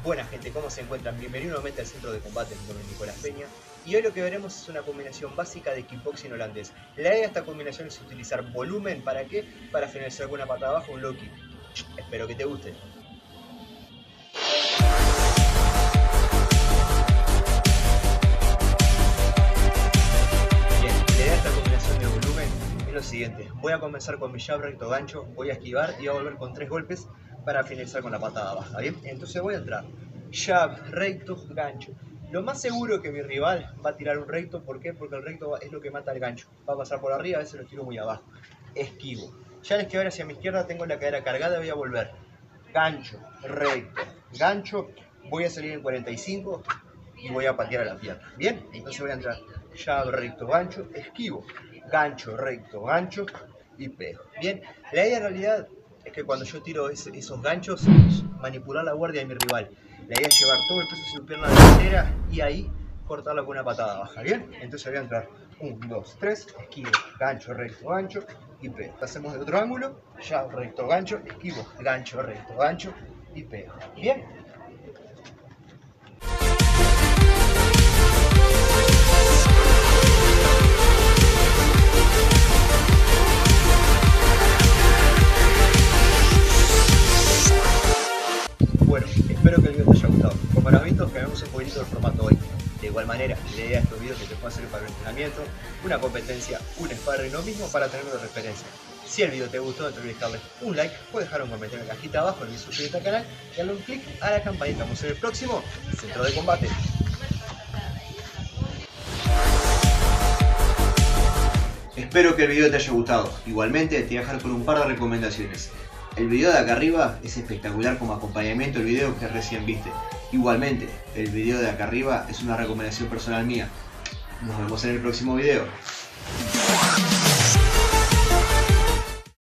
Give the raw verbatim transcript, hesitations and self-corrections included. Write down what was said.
Buena gente, ¿cómo se encuentran? Bienvenidos nuevamente al centro de combate, mi nombre es Nicolás Peña. Y hoy lo que veremos es una combinación básica de kickboxing holandés. La idea de esta combinación es utilizar volumen, ¿para qué? Para finalizar con una patada abajo, un low kick. Espero que te guste. Bien, la idea de esta combinación de volumen es lo siguiente. Voy a comenzar con mi jab recto gancho, voy a esquivar y voy a volver con tres golpes para finalizar con la patada baja, ¿bien? Entonces voy a entrar jab, recto, gancho. Lo más seguro que mi rival va a tirar un recto, ¿por qué? Porque el recto es lo que mata al gancho. Va a pasar por arriba, a veces lo tiro muy abajo. Esquivo. Ya al esquivar hacia mi izquierda tengo la cadera cargada, voy a volver. Gancho, recto, gancho. Voy a salir en cuarenta y cinco y voy a patear a la pierna. ¿Bien? Entonces voy a entrar jab, recto, gancho, esquivo. Gancho, recto, gancho y pego. Bien, la idea en realidad es que cuando yo tiro ese, esos ganchos, manipular la guardia de mi rival. La idea es llevar todo el peso de su pierna delantera y ahí cortarla con una patada baja. ¿Bien? Entonces voy a entrar uno, dos, tres, esquivo, gancho, recto, gancho y pego. Hacemos de otro ángulo, jab, recto, gancho, esquivo, gancho, recto, gancho y pego. ¿Bien? Bueno, espero que el video te haya gustado. Como habrás visto, cambiamos un poquito el formato hoy. De igual manera, la idea de estos videos que te pueden servir para un entrenamiento, una competencia, un sparring, lo mismo para tenerlo de referencia. Si el video te gustó, no te olvides darle un like, puedes dejar un comentario en la cajita abajo, y suscribirte al canal y darle un clic a la campanita. Nos vemos en el próximo Centro de Combate. Espero que el video te haya gustado. Igualmente te voy a dejar con un par de recomendaciones. El video de acá arriba es espectacular como acompañamiento al video que recién viste. Igualmente, el video de acá arriba es una recomendación personal mía. Nos vemos en el próximo video.